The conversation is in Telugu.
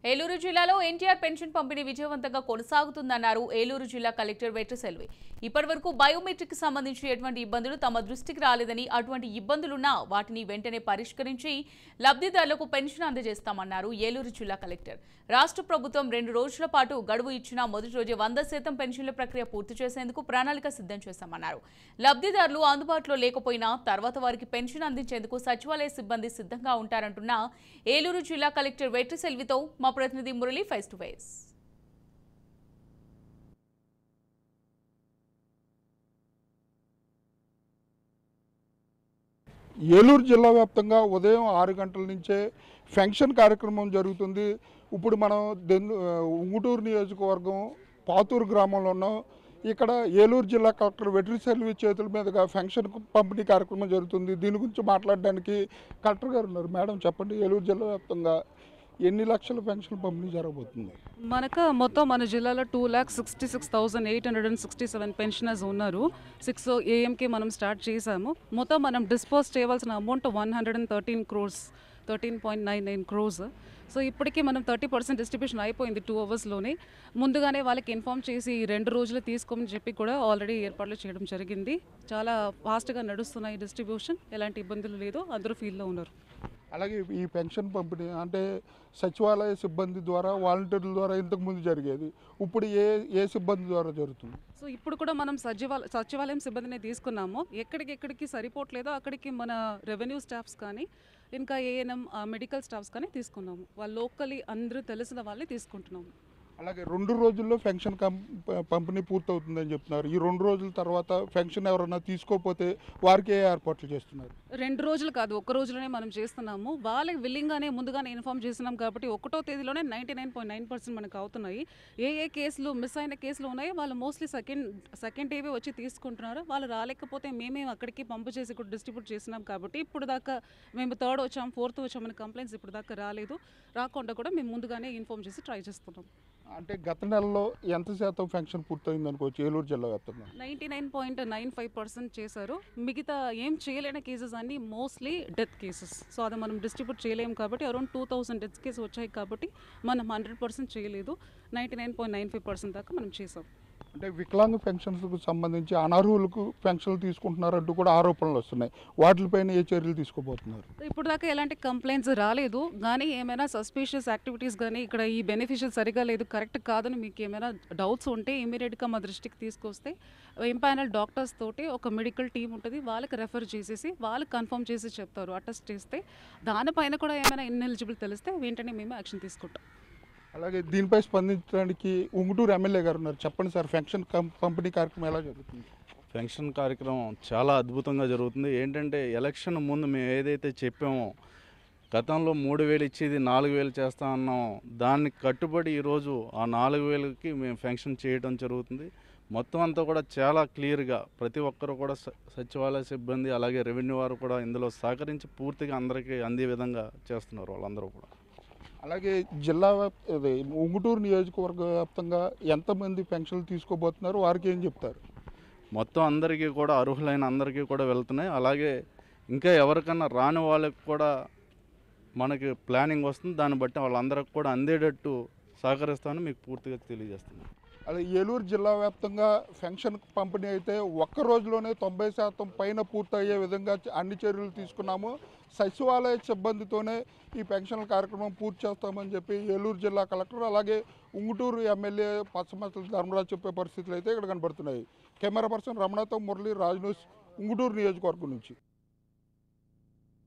ఏలూరు జిల్లాలో ఎన్టీఆర్ పెన్షన్ పంపిణీ విజయవంతంగా కొనసాగుతుందన్నారు ఏలూరు జిల్లా కలెక్టర్ వెట్రిసెల్వి. ఇప్పటివరకు బయోమెట్రిక్ కి సంబంధించి ఎటువంటి ఇబ్బందులు తమ దృష్టికి రాలేదని, అటువంటి ఇబ్బందులున్నా వాటిని వెంటనే పరిష్కరించి లబ్ధిదారులకు పెన్షన్ అందజేస్తామన్నారు ఏలూరు జిల్లా కలెక్టర్. రాష్ట్ర ప్రభుత్వం 2 రోజుల పాటు గడువు ఇచ్చినా మొదటి రోజే 100% పెన్షన్ల ప్రక్రియ పూర్తి చేసేందుకు ప్రణాళిక సిద్ధం చేశామన్నారు. లబ్ధిదారులు అందుబాటులో లేకపోయినా తర్వాత వారికి పెన్షన్ అందించేందుకు సచివాలయ సిబ్బంది సిద్ధంగా ఉంటారంటున్న ఏలూరు జిల్లా కలెక్టర్ వెట్రిసెల్వితో మా ప్రతినిధి Murali face to face. Eluru జిల్లా వ్యాప్తంగా ఉదయం 6 గంటల నుంచే ఫంక్షన్ కార్యక్రమం జరుగుతుంది. ఇప్పుడు మనం ఉంగుటూరు నియోజకవర్గం పాతూరు గ్రామంలో ఉన్నాం. ఇక్కడ ఏలూరు జిల్లా కలెక్టర్ వెట్రిసెల్వి చేతుల మీదుగా ఫంక్షన్ పంపిణీ కార్యక్రమం జరుగుతుంది. దీని గురించి మాట్లాడడానికి కలెక్టర్ గారు ఉన్నారు. మేడం చెప్పండి, ఏలూరు జిల్లా వ్యాప్తంగా ఎన్ని లక్షల పెన్షన్ పంపిణీ జరగబోతుంది? మొత్తం మన జిల్లాలో 2,66,867 పెన్షనర్స్ ఉన్నారు. 6 AM మనం స్టార్ట్ చేశాము. మొత్తం మనం డిస్పోజ్ చేయవలసిన అమౌంట్ 113 crores, 13.99 crores. సో ఇప్పటికీ మనం 30% డిస్ట్రిబ్యూషన్ అయిపోయింది 2 అవర్స్లోనే. ముందుగానే వాళ్ళకి ఇన్ఫామ్ చేసి 2 రోజులు తీసుకోమని చెప్పి కూడా ఆల్రెడీ ఏర్పాట్లు చేయడం జరిగింది. చాలా ఫాస్ట్గా నడుస్తున్నాయి డిస్ట్రిబ్యూషన్, ఎలాంటి ఇబ్బందులు లేదు, అందరూ ఫీల్డ్లో ఉన్నారు. అలాగే ఈ పెన్షన్ పంపిణీ అంటే సచివాలయ సిబ్బంది ద్వారా, వాలంటీర్ల ద్వారా ఇంతకుముందు జరిగేది, ఇప్పుడు ఏ సిబ్బంది ద్వారా జరుగుతుంది? సో ఇప్పుడు కూడా మనం సచివాలయం సిబ్బందిని తీసుకున్నాము. ఎక్కడికి సరిపోవట్లేదో అక్కడికి మన రెవెన్యూ స్టాఫ్స్ కానీ, ఇంకా ఏఎన్ఎం మెడికల్ స్టాఫ్స్ కానీ తీసుకున్నాము. వాళ్ళు లోకలీ అందరూ తెలిసిన వాళ్ళని తీసుకుంటున్నాము. అలాగే 2 రోజుల్లో పెన్షన్ పంపిణీ పూర్తవుతుందని చెప్తున్నారు. ఈ 2 రోజుల తర్వాత పెన్షన్ ఎవరైనా తీసుకోకపోతే వారికి ఏ ఏర్పాట్లు చేస్తున్నారు? 2 రోజులు కాదు, 1 రోజులోనే మనం చేస్తున్నాము. వాళ్ళకి విల్లింగ్గానే ముందుగానే ఇన్ఫామ్ చేస్తున్నాం కాబట్టి 1వ తేదీలోనే 99.9% మనకు అవుతున్నాయి. ఏ కేసులు మిస్ అయిన కేసులు ఉన్నాయో వాళ్ళు మోస్ట్లీ సెకండ్ డేవే వచ్చి తీసుకుంటున్నారు. వాళ్ళు రాలేకపోతే మేమే అక్కడికి పంపు చేసి కూడా డిస్ట్రిబ్యూట్ చేస్తున్నాం కాబట్టి ఇప్పుడు దాకా మేము 3rd వచ్చాం, 4th వచ్చాం అనే కంప్లైంట్స్ ఇప్పుడు దాకా రాలేదు. రాకుండా కూడా మేము ముందుగానే ఇన్ఫామ్ చేసి ట్రై చేస్తున్నాం. అంటే గత నెలలో ఎంత శాతం పెన్షన్ పూర్తయింది అనుకోవచ్చు ఏలూరు జిల్లా వ్యాప్తంగా? 99.95% చేశారు. మిగతా ఏం చేయలేని కేసెస్ అన్నీ మోస్ట్లీ డెత్ కేసెస్. సో అది మనం డిస్ట్రిబ్యూట్ చేయలేము కాబట్టి అరౌండ్ 2000 డెత్ కేసు వచ్చాయి కాబట్టి మనం 100% చేయలేదు. 99.95% దాకా మనం చేసాం. అంటే వికలాంగ పెన్షన్స్కు సంబంధించి అనర్హులకు పెన్షన్లు తీసుకుంటున్నారంటూ కూడా ఆరోపణలు వస్తున్నాయి. వాటిపైన ఏ చర్యలు తీసుకోబోతున్నారు? ఇప్పుడు దాకా ఎలాంటి కంప్లైంట్స్ రాలేదు, కానీ ఏమైనా సస్పీషియస్ యాక్టివిటీస్ కానీ ఇక్కడ ఈ బెనిఫిషియల్ సరిగా లేదు, కరెక్ట్ కాదని మీకు ఏమైనా డౌట్స్ ఉంటే ఇమీడియట్గా మా దృష్టికి తీసుకొస్తే ఎంపానల్ డాక్టర్స్ తోటి ఒక మెడికల్ టీం ఉంటుంది, వాళ్ళకి రెఫర్ చేసేసి వాళ్ళు కన్ఫర్మ్ చేసి చెప్తారు. అటెస్ట్ చేస్తే దానిపైన కూడా ఏమైనా ఇన్ఎలిజిబుల్ తెలిస్తే వెంటనే మేము యాక్షన్ తీసుకుంటాం. అలాగే దీనిపై స్పందించడానికి ఉంగుటూరు ఎమ్మెల్యే గారు ఉన్నారు. చెప్పండి సార్, పెన్షన్ పంపిణీ కార్యక్రమం ఎలా జరుగుతుంది? పెన్షన్ కార్యక్రమం చాలా అద్భుతంగా జరుగుతుంది. ఏంటంటే ఎలక్షన్ ముందు మేము ఏదైతే చెప్పామో, గతంలో 3,000 ఇచ్చేది 4,000 చేస్తా ఉన్నామో దాన్ని కట్టుబడి ఈరోజు ఆ 4,000కి మేము పెన్షన్ చేయడం జరుగుతుంది. మొత్తం అంతా కూడా చాలా క్లియర్గా ప్రతి ఒక్కరు కూడా సచివాలయ సిబ్బంది అలాగే రెవెన్యూ వారు కూడా ఇందులో సహకరించి పూర్తిగా అందరికీ అందే విధంగా చేస్తున్నారు వాళ్ళందరూ కూడా. అలాగే జిల్లా ఉంగుటూరు నియోజకవర్గ వ్యాప్తంగా ఎంతమంది పెన్షన్లు తీసుకోబోతున్నారు, వారికి ఏం చెప్తారు? మొత్తం అందరికీ కూడా అర్హులైన అందరికీ కూడా వెళ్తున్నాయి. అలాగే ఇంకా ఎవరికన్నా రాని వాళ్ళకి కూడా మనకి ప్లానింగ్ వస్తుంది. దాన్ని బట్టి వాళ్ళందరికీ కూడా అందేటట్టు సహకరిస్తామని మీకు పూర్తిగా తెలియజేస్తున్నాను. అలాగే ఏలూరు జిల్లా వ్యాప్తంగా పెన్షన్ పంపిణీ అయితే 1 రోజులోనే 90% పైన పూర్తయ్యే విధంగా అన్ని చర్యలు తీసుకున్నాము. సచివాలయ సిబ్బందితోనే ఈ పెన్షన్ల కార్యక్రమం పూర్తి చేస్తామని చెప్పి ఏలూరు జిల్లా కలెక్టర్ అలాగే ఉంగుటూరు ఎమ్మెల్యే పచ్చమసల ధర్మరాజు చెప్పే పరిస్థితులు అయితే ఇక్కడ కనబడుతున్నాయి. కెమెరా పర్సన్ రమణతో మురళి, రాజ్ న్యూస్, ఉంగుటూరు నియోజకవర్గం నుంచి.